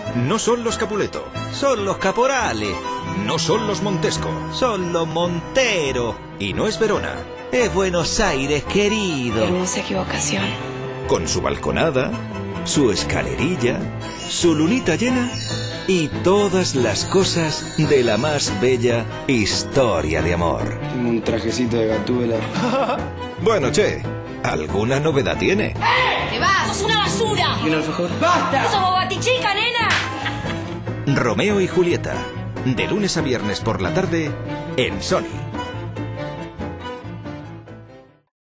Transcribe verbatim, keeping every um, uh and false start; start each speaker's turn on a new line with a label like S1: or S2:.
S1: No son los Capuleto.
S2: Son los Caporales.
S1: No son los Montesco.
S2: Son los Montero.
S1: Y no es Verona.
S2: Es Buenos Aires, querido.
S3: Hermosa equivocación.
S1: Con su balconada, su escalerilla, su lunita llena y todas las cosas de la más bella historia de amor.
S4: Tengo un trajecito de Gatúbela.
S1: Bueno, che, ¿alguna novedad tiene?
S3: ¡Te vas! ¡Sos una basura!
S4: ¿Y un alfajor? ¡Basta!
S3: ¡Sos botichica, nena!
S1: Romeo y Julieta, de lunes a viernes por la tarde en Sony.